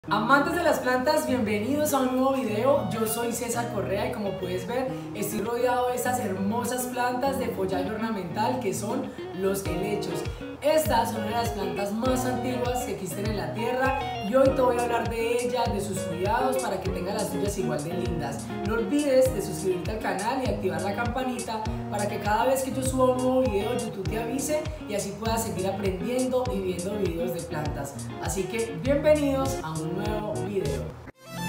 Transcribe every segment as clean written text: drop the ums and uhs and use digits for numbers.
Amantes de las plantas, bienvenidos a un nuevo video. Yo soy César Correa y como puedes ver estoy rodeado de estas hermosas plantas de follaje ornamental que son los helechos. Estas son una de las plantas más antiguas que existen en la tierra y hoy te voy a hablar de ellas, de sus cuidados para que tengas las tuyas igual de lindas. No olvides de suscribirte al canal y activar la campanita para que cada vez que yo suba un nuevo video YouTube te avise y así puedas seguir aprendiendo y viendo videos de plantas. Así que bienvenidos a un nuevo video.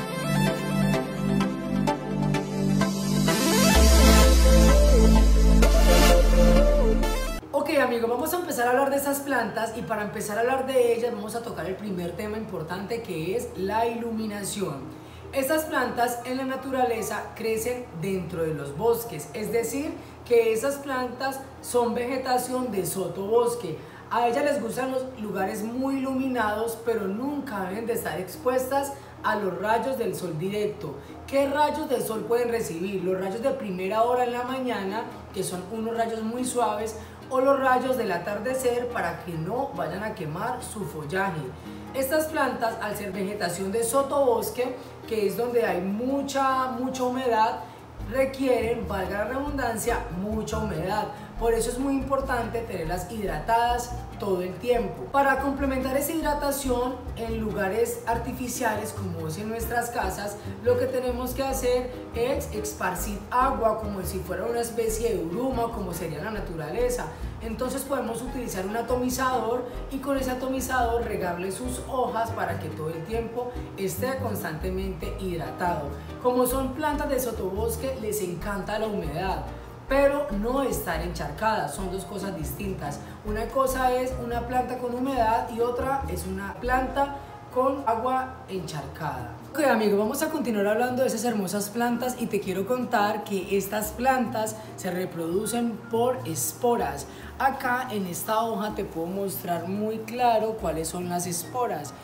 Ok amigos, vamos a empezar a hablar de estas plantas y para empezar a hablar de ellas vamos a tocar el primer tema importante que es la iluminación. Estas plantas en la naturaleza crecen dentro de los bosques, es decir, que esas plantas son vegetación de sotobosque. A ellas les gustan los lugares muy iluminados, pero nunca deben de estar expuestas a los rayos del sol directo. ¿Qué rayos del sol pueden recibir? Los rayos de primera hora en la mañana, que son unos rayos muy suaves, o los rayos del atardecer para que no vayan a quemar su follaje. Estas plantas, al ser vegetación de sotobosque, que es donde hay mucha humedad, requieren, valga la redundancia, mucha humedad. Por eso es muy importante tenerlas hidratadas todo el tiempo. Para complementar esa hidratación en lugares artificiales como es en nuestras casas, lo que tenemos que hacer es esparcir agua como si fuera una especie de bruma, como sería la naturaleza. Entonces podemos utilizar un atomizador y con ese atomizador regarle sus hojas para que todo el tiempo esté constantemente hidratado. Como son plantas de sotobosque, les encanta la humedad, pero no estar encharcadas, son dos cosas distintas. Una cosa es una planta con humedad y otra es una planta con agua encharcada. Ok amigos, vamos a continuar hablando de esas hermosas plantas y te quiero contar que estas plantas se reproducen por esporas. Acá en esta hoja te puedo mostrar muy claro cuáles son las esporas.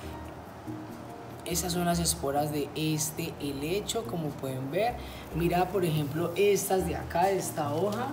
Estas son las esporas de este helecho, como pueden ver. Mira, por ejemplo, estas de acá, de esta hoja.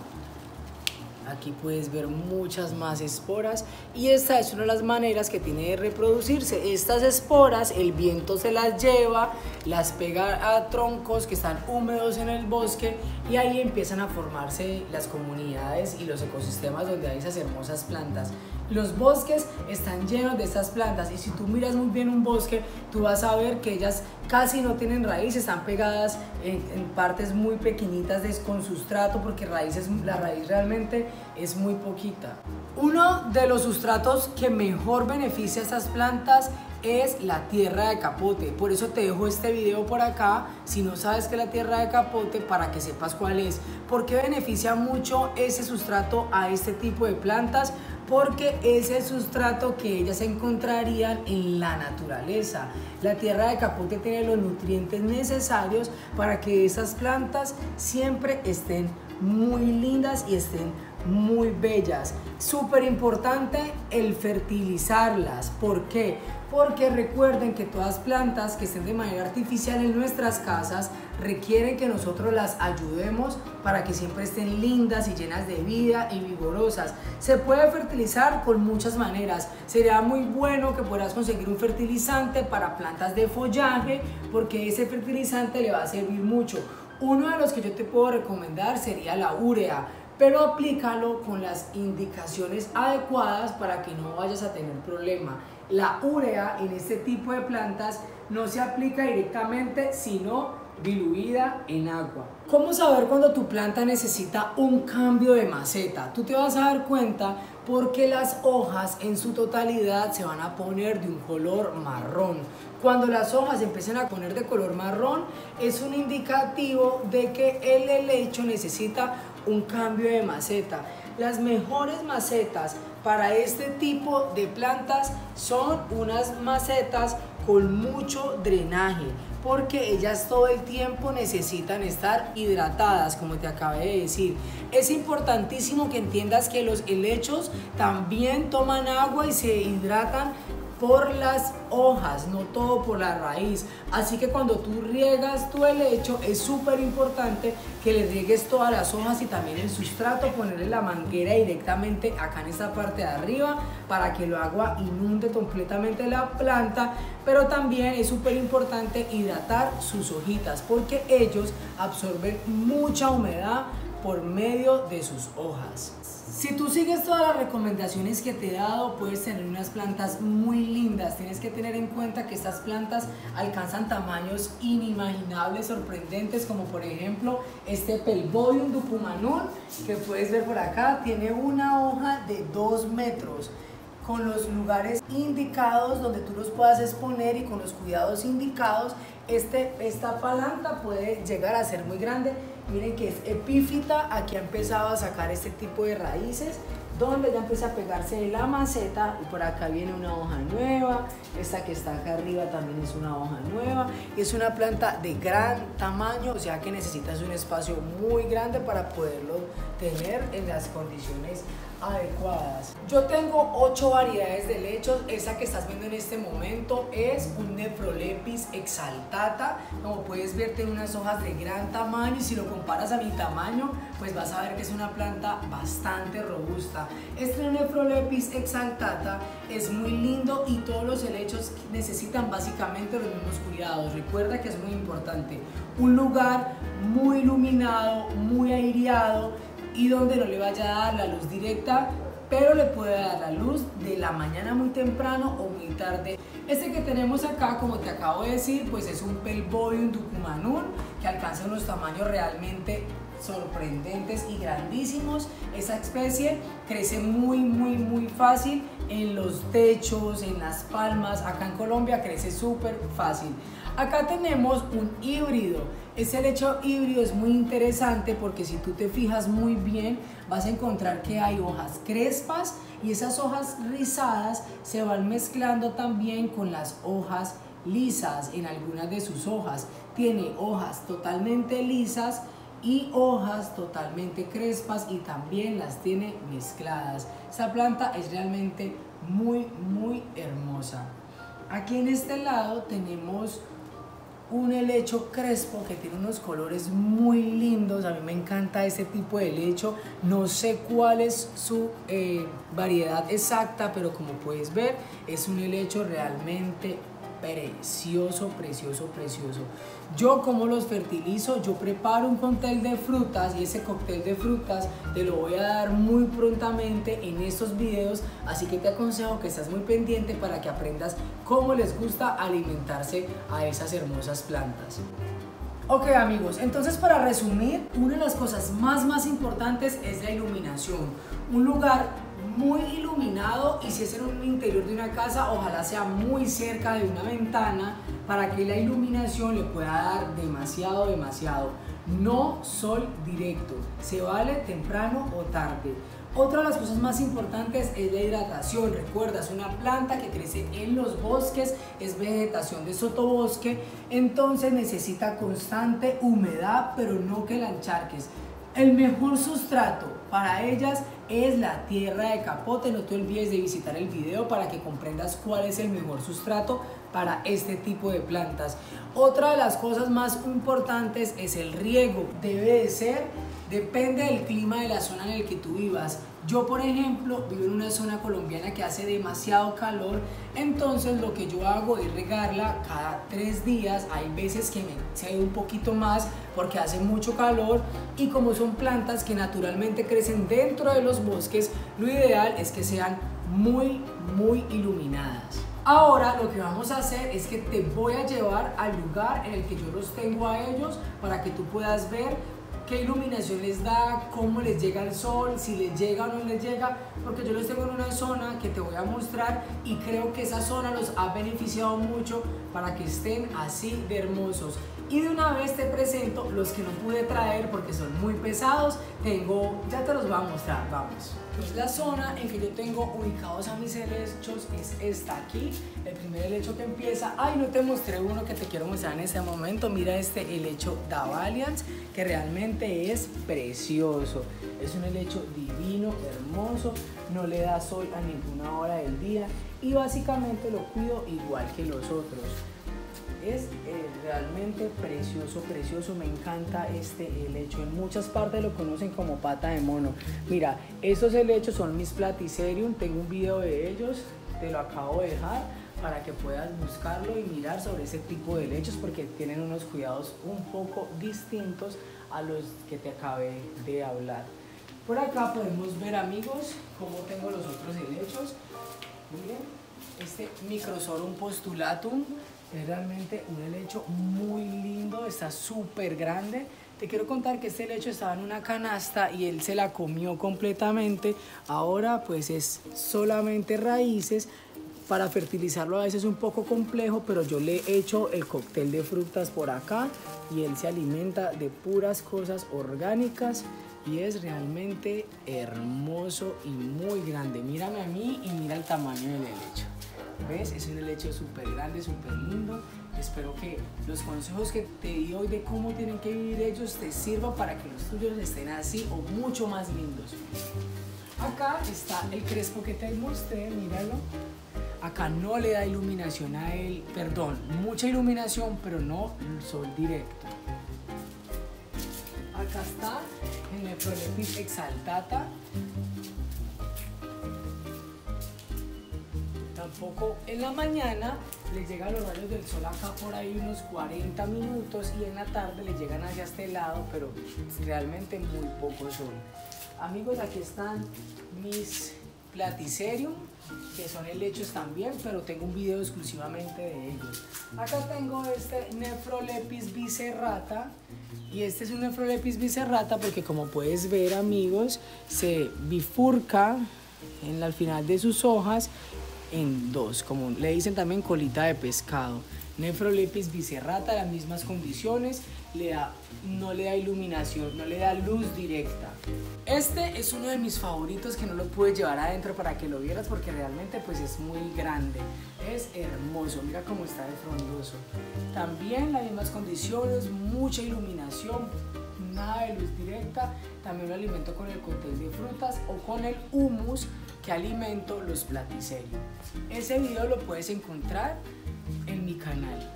Aquí puedes ver muchas más esporas y esta es una de las maneras que tiene de reproducirse. Estas esporas el viento se las lleva, las pega a troncos que están húmedos en el bosque y ahí empiezan a formarse las comunidades y los ecosistemas donde hay esas hermosas plantas. Los bosques están llenos de estas plantas y si tú miras muy bien un bosque, tú vas a ver que ellas casi no tienen raíz, están pegadas en partes muy pequeñitas con sustrato porque la raíz realmente es muy poquita. Uno de los sustratos que mejor beneficia a estas plantas es la tierra de capote, por eso te dejo este video por acá, si no sabes qué es la tierra de capote, para que sepas cuál es. ¿Por qué beneficia mucho ese sustrato a este tipo de plantas? Porque es el sustrato que ellas encontrarían en la naturaleza. La tierra de capote tiene los nutrientes necesarios para que esas plantas siempre estén muy lindas y estén muy bellas. Súper importante el fertilizarlas. ¿Por qué? Porque recuerden que todas plantas que estén de manera artificial en nuestras casas requieren que nosotros las ayudemos para que siempre estén lindas y llenas de vida y vigorosas. Se puede fertilizar con muchas maneras. Sería muy bueno que puedas conseguir un fertilizante para plantas de follaje porque ese fertilizante le va a servir mucho. Uno de los que yo te puedo recomendar sería la urea, pero aplícalo con las indicaciones adecuadas para que no vayas a tener problema. La urea en este tipo de plantas no se aplica directamente, sino diluida en agua. ¿Cómo saber cuando tu planta necesita un cambio de maceta? Tú te vas a dar cuenta porque las hojas en su totalidad se van a poner de un color marrón. Cuando las hojas empiezan a poner de color marrón es un indicativo de que el helecho necesita un cambio de maceta. Las mejores macetas para este tipo de plantas son unas macetas con mucho drenaje, porque ellas todo el tiempo necesitan estar hidratadas, como te acabé de decir. Es importantísimo que entiendas que los helechos también toman agua y se hidratan por las hojas, no todo por la raíz. Así que cuando tú riegas tu helecho es súper importante que le riegues todas las hojas y también el sustrato, ponerle la manguera directamente acá en esta parte de arriba para que el agua inunde completamente la planta. Pero también es súper importante hidratar sus hojitas porque ellos absorben mucha humedad por medio de sus hojas. Si tú sigues todas las recomendaciones que te he dado, puedes tener unas plantas muy lindas. Tienes que tener en cuenta que estas plantas alcanzan tamaños inimaginables, sorprendentes, como por ejemplo este Pelboium ducumanum, que puedes ver por acá, tiene una hoja de 2 metros. Con los lugares indicados donde tú los puedas exponer y con los cuidados indicados, esta planta puede llegar a ser muy grande. Miren que es epífita, aquí ha empezado a sacar este tipo de raíces, donde ya empieza a pegarse de la maceta y por acá viene una hoja nueva, esta que está acá arriba también es una hoja nueva. Es una planta de gran tamaño, o sea que necesitas un espacio muy grande para poderlo tener en las condiciones adecuadas. Yo tengo 8 variedades de helechos. Esa que estás viendo en este momento es un Nephrolepis exaltata. Como puedes ver, tiene unas hojas de gran tamaño y si lo comparas a mi tamaño, pues vas a ver que es una planta bastante robusta. Este Nephrolepis exaltata es muy lindo y todos los helechos necesitan básicamente los mismos cuidados. Recuerda que es muy importante un lugar muy iluminado, muy aireado y donde no le vaya a dar la luz directa, pero le puede dar la luz de la mañana muy temprano o muy tarde. Este que tenemos acá, como te acabo de decir, pues es un Pelboium ducumanum que alcanza unos tamaños realmente sorprendentes y grandísimos. Esa especie crece muy fácil en los techos, en las palmas. Acá en Colombia crece súper fácil. Acá tenemos un híbrido. Ese helecho híbrido es muy interesante porque si tú te fijas muy bien vas a encontrar que hay hojas crespas y esas hojas rizadas se van mezclando también con las hojas lisas en algunas de sus hojas. Tiene hojas totalmente lisas y hojas totalmente crespas y también las tiene mezcladas. Esta planta es realmente muy hermosa. Aquí en este lado tenemos un helecho crespo que tiene unos colores muy lindos. A mí me encanta este tipo de helecho. No sé cuál es su variedad exacta, pero como puedes ver es un helecho realmente precioso. Yo como los fertilizo, yo preparo un cóctel de frutas y ese cóctel de frutas te lo voy a dar muy prontamente en estos videos, así que te aconsejo que estés muy pendiente para que aprendas cómo les gusta alimentarse a esas hermosas plantas. Ok amigos, entonces para resumir, una de las cosas más importantes es la iluminación. Un lugar muy iluminado y si es en un interior de una casa, ojalá sea muy cerca de una ventana para que la iluminación le pueda dar demasiado. No sol directo, se vale temprano o tarde. Otra de las cosas más importantes es la hidratación. Recuerda, es una planta que crece en los bosques, es vegetación de sotobosque, entonces necesita constante humedad, pero no que la encharques. El mejor sustrato para ellas es la tierra de capote. No te olvides de visitar el video para que comprendas cuál es el mejor sustrato para este tipo de plantas. Otra de las cosas más importantes es el riego. Debe de ser, depende del clima de la zona en el que tú vivas. Yo, por ejemplo, vivo en una zona colombiana que hace demasiado calor, entonces lo que yo hago es regarla cada 3 días. Hay veces que me excedo un poquito más porque hace mucho calor y como son plantas que naturalmente crecen dentro de los bosques, lo ideal es que sean muy iluminadas. Ahora lo que vamos a hacer es que te voy a llevar al lugar en el que yo los tengo a ellos para que tú puedas ver qué iluminación les da, cómo les llega el sol, si les llega o no les llega, porque yo los tengo en una zona que te voy a mostrar y creo que esa zona los ha beneficiado mucho para que estén así de hermosos. Y de una vez te presento los que no pude traer porque son muy pesados. Ya te los voy a mostrar, vamos. Pues la zona en que yo tengo ubicados a mis helechos es esta aquí. El primer helecho que empieza, ay, no te mostré uno que te quiero mostrar en este momento. Mira este helecho Davalians, que realmente es precioso. Es un helecho divino, hermoso, no le da sol a ninguna hora del día y básicamente lo cuido igual que los otros. Es realmente precioso, precioso, me encanta este helecho. En muchas partes lo conocen como pata de mono. Mira, estos helechos son mis Platycerium, tengo un video de ellos, te lo acabo de dejar para que puedas buscarlo y mirar sobre ese tipo de helechos porque tienen unos cuidados un poco distintos a los que te acabé de hablar. Por acá podemos ver, amigos, cómo tengo los otros helechos. Miren, este Microsorum postulatum es realmente un helecho muy lindo, está súper grande. Te quiero contar que este helecho estaba en una canasta y él se la comió completamente. Ahora pues es solamente raíces. Para fertilizarlo a veces es un poco complejo, pero yo le he hecho el cóctel de frutas por acá y él se alimenta de puras cosas orgánicas y es realmente hermoso y muy grande. Mírame a mí y mira el tamaño del helecho. ¿Ves? Es un helecho súper grande, súper lindo. Espero que los consejos que te di hoy de cómo tienen que vivir ellos te sirvan para que los tuyos estén así o mucho más lindos. Acá está el crespo que te mostré, míralo. Acá no le da iluminación a él, perdón, mucha iluminación, pero no sol directo. Acá está el Nephrolepis exaltata. Tampoco en la mañana le llegan los rayos del sol acá por ahí unos 40 minutos y en la tarde le llegan hacia este lado, pero realmente muy poco sol. Amigos, aquí están mis Platycerium, que son helechos también, pero tengo un video exclusivamente de ellos. Acá tengo este Nephrolepis biserrata, y este es un Nephrolepis biserrata porque, como puedes ver, amigos, se bifurca al final de sus hojas en dos, como le dicen también colita de pescado. Nephrolepis biserrata, las mismas condiciones, no le da iluminación, no le da luz directa. Este es uno de mis favoritos que no lo pude llevar adentro para que lo vieras porque realmente pues es muy grande, es hermoso, mira cómo está de frondoso. También las mismas condiciones, mucha iluminación, nada de luz directa. También lo alimento con el cóctel de frutas o con el humus que alimento los Platycerium. Ese video lo puedes encontrar en mi canal.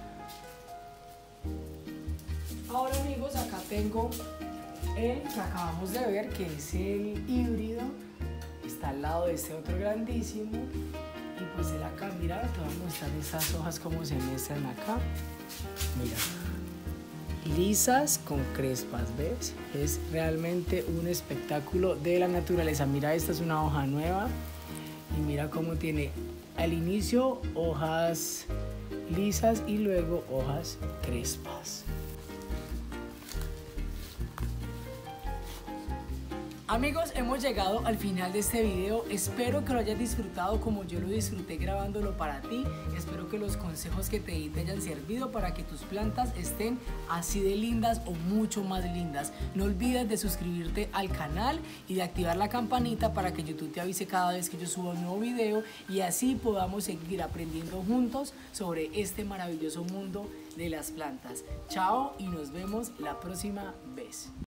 Ahora, amigos, acá tengo el que acabamos de ver, que es el híbrido. Está al lado de este otro grandísimo. Y pues él acá, mira, te voy a mostrar estas hojas como se muestran acá. Mira, lisas con crespas, ¿ves? Es realmente un espectáculo de la naturaleza. Mira, esta es una hoja nueva y mira cómo tiene al inicio hojas lisas y luego hojas crespas. Amigos, hemos llegado al final de este video. Espero que lo hayas disfrutado como yo lo disfruté grabándolo para ti. Espero que los consejos que te di te hayan servido para que tus plantas estén así de lindas o mucho más lindas. No olvides de suscribirte al canal y de activar la campanita para que YouTube te avise cada vez que yo suba un nuevo video y así podamos seguir aprendiendo juntos sobre este maravilloso mundo de las plantas. Chao y nos vemos la próxima vez.